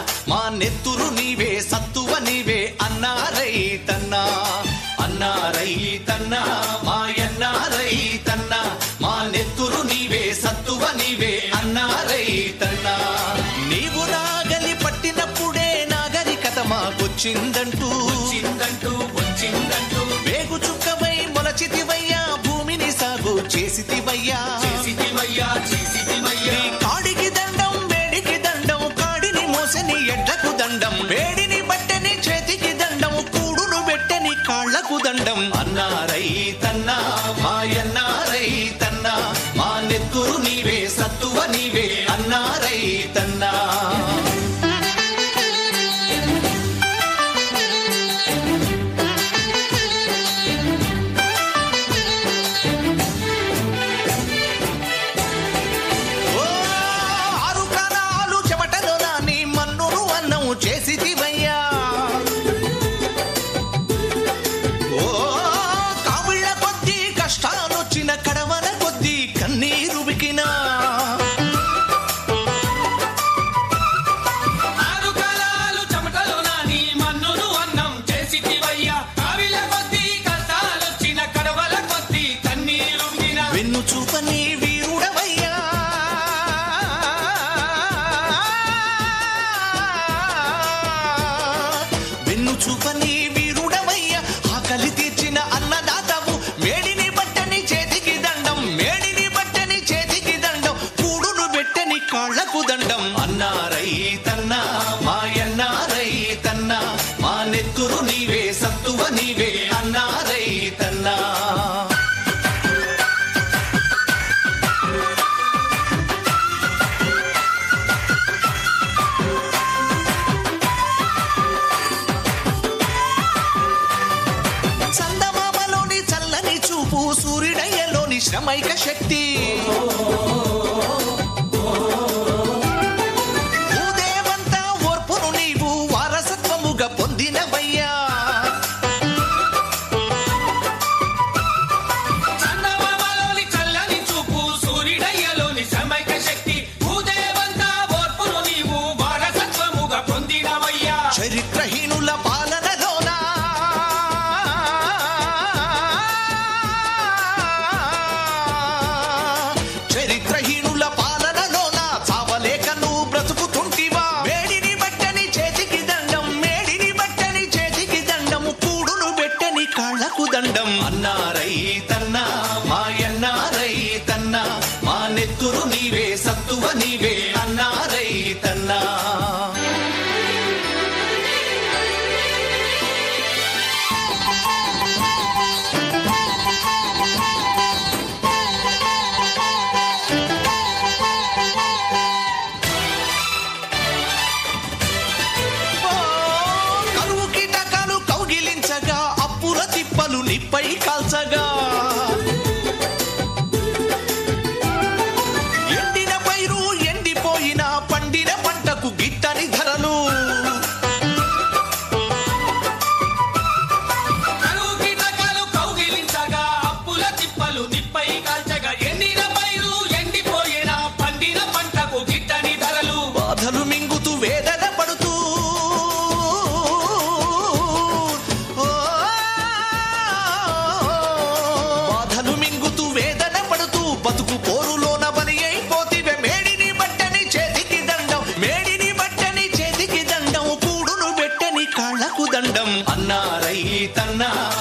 మా నెత్తురు నీవే సత్తువ నీవే అన్నా రైతన్నా అన్నా రైతన్నా మాయన్నా రైతన్నా మా నెత్తురు నీవే సత్తువ నీవే అన్నా రైతన్నా నీవు నాగలి పట్టినప్పుడే నాగరికత మాకొచ్చిందంటూ వచ్చిందంటూ వేగు చుక్కవై మొలచితివయ్యా భూమిని సాగు చేసితివయ్యా కాడికి దండం వేడికి దండం కాడిని మోసని ఎడ్లకు దండం వేడిని బట్టని చేతికి దండం కూడును పెట్టని కాళ్లకు దండం అన్నా రైతన్నా మాయన్నా రైతన్నా మా నెత్తురు నీవే సత్తువ నీవే అన్నా రైతన్నా చేసితివయ్యా ఓ కావిళ్ళ కొద్దీ కష్టాలొచ్చిన కడవల కొద్దీ కన్నీరు బికినా వెన్ను చూపని వీరుడవయ్యా చూపని వీరుడవయ్య ఆకలి తీర్చిన అన్నదాతవు మేడిని బట్టని చేతికి దండం మేడిని బట్టని చేతికి దండం కూడును పెట్టని కాళ్లకు దండం అన్నా రైతన్నా మాయన్నా రైతన్నా మా నెత్తురు నీవే సత్తువ నీవే అన్నా రైతన్నా సూర్యుడయ్యలోని శ్రమైక శక్తి భూదేవంతా ఓర్పును నీవు వారసత్వముగా పొందినవయ్యా చందమామలోని చల్లని చూపు సూర్యుడయ్యలోని శ్రమైక శక్తి భూదేవంతా ఓర్పును నీవు వారసత్వముగా పొందినవయ్యా చరిత్రహీనుల పాలనలోనా చరిత్రహీనుల పాలనలోన చావలేక నువ్వు బ్రతుకుతుంటివా మేడిని బట్టని చేతికి దండం మేడిని బట్టని చేతికి దండం కూడును పెట్టని కాళ్లకు దండం అన్నా రైతన్నా మాయన్నా రైతన్నా మా నెత్తురు నీవే సత్తువ నీవే అన్నా రైతన్నా తిప్పలు నిప్పై కాల్చగా ఎండిన పైరు ఎండిపోయిన పండిన పంటకు గిట్టని ధరలు కౌగిలించగా అప్పుల తిప్పలు నిప్పై కాల్చగా ఎండిన పైరు ఎండిపోయిన పండిన పంటకు గిట్టని ధరలు బాధలు మింగుతూ వేదన పడుతూ బతుకు పోరులోన బలి అయిపోతివే మేడిని బట్టని చేతికి దండం మేడిని బట్టని చేతికి దండం కూడును పెట్టని కాళ్లకు దండం అన్నా రైతన్నా